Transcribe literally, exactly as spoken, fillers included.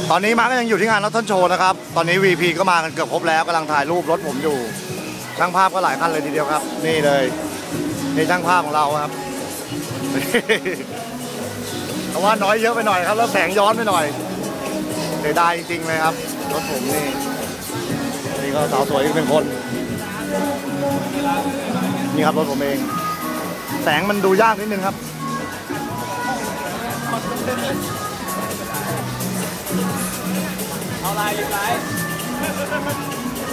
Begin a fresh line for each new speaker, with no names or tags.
ตอนนี้มาร์คก็ยังอยู่ที่งานรถต้นโชว์นะครับตอนนี้ วี พี ก็มากันเกือบครบแล้วกำลังถ่ายรูปรถผมอยู่ช่างภาพก็หลายคันเลยทีเดียวครับนี่เลยนี่ช่างภาพของเราครับเพราะว่าน้อยเยอะไปหน่อยครับแล้วแสงย้อนไปหน่อยเสียดายจริงๆเลยครับรถผมนี่นี่ก็สาวสวยอีกหนึ่งคนนี่ครับรถผมเองแสงมันดูยากนิดนึงครับ
เอาลายอีกลาย